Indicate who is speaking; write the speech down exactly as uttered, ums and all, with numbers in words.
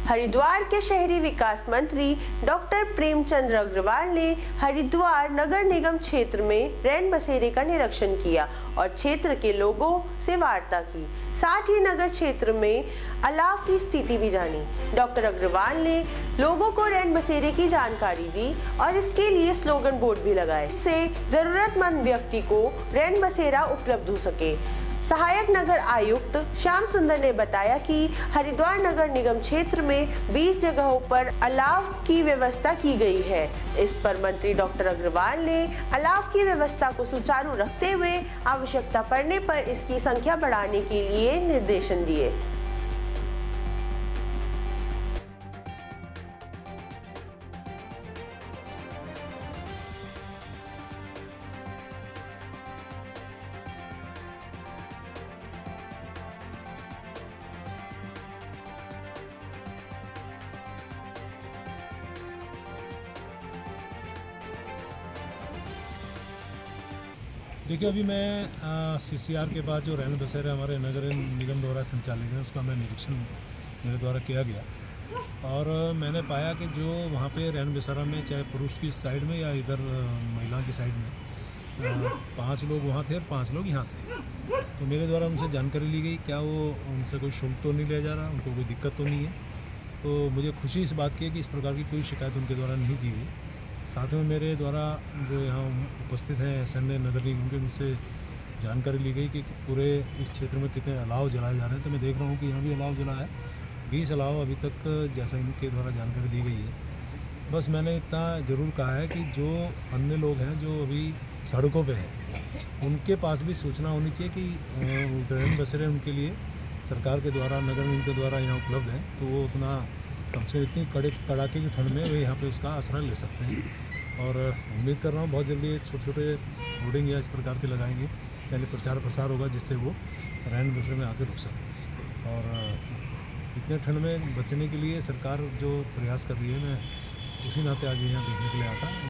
Speaker 1: हरिद्वार के शहरी विकास मंत्री डॉक्टर प्रेमचंद अग्रवाल ने हरिद्वार नगर निगम क्षेत्र में रैन बसेरे का निरीक्षण किया और क्षेत्र के लोगों से वार्ता की। साथ ही नगर क्षेत्र में अलाव की स्थिति भी जानी। डॉक्टर अग्रवाल ने लोगों को रैन बसेरे की जानकारी दी और इसके लिए स्लोगन बोर्ड भी लगाए, इससे जरूरतमंद व्यक्ति को रैन बसेरा उपलब्ध हो सके। सहायक नगर आयुक्त श्याम सुंदर ने बताया कि हरिद्वार नगर निगम क्षेत्र में बीस जगहों पर अलाव की व्यवस्था की गई है। इस पर मंत्री डॉक्टर अग्रवाल ने अलाव की व्यवस्था को सुचारू रखते हुए आवश्यकता पड़ने पर इसकी संख्या बढ़ाने के लिए निर्देशन दिए।
Speaker 2: देखिए, अभी मैं सीसीआर के बाद जो रैन बसेरे हमारे नगर निगम द्वारा संचालित है उसका मैं निरीक्षण मेरे द्वारा किया गया और मैंने पाया कि जो वहाँ पे रैन बसेरा में चाहे पुरुष की साइड में या इधर महिला की साइड में पांच लोग वहाँ थे और पांच लोग यहाँ थे। तो मेरे द्वारा उनसे जानकारी ली गई, क्या वो उनसे कोई शुल्क तो नहीं लिया जा रहा, उनको कोई दिक्कत तो नहीं है। तो मुझे खुशी इस बात की है कि इस प्रकार की कोई शिकायत उनके द्वारा नहीं की गई। साथ में मेरे द्वारा जो यहाँ उपस्थित हैं एस एन ए नगर निगम के, मुझसे जानकारी ली गई कि पूरे इस क्षेत्र में कितने अलाव जलाए जा रहे हैं। तो मैं देख रहा हूँ कि यहाँ भी अलाव जला है, बीस अलाव अभी तक जैसा इनके द्वारा जानकारी दी गई है। बस मैंने इतना ज़रूर कहा है कि जो अन्य लोग हैं जो अभी सड़कों पे हैं, उनके पास भी सूचना होनी चाहिए कि रैन बसेरे उनके लिए सरकार के द्वारा नगर निगम के द्वारा यहाँ उपलब्ध है, तो वो अपना कम से इतनी कड़े कड़ाके की ठंड में वे यहाँ पे उसका आसरा ले सकते हैं। और उम्मीद कर रहा हूँ बहुत जल्दी छोटे छोटे होर्डिंग या इस प्रकार के लगाएंगे, पहले प्रचार प्रसार होगा जिससे वो रैन बसेरे में आके रुक सकें। और इतने ठंड में बचने के लिए सरकार जो प्रयास कर रही है, मैं उसी नाते आज यहाँ देखने के लिए आता।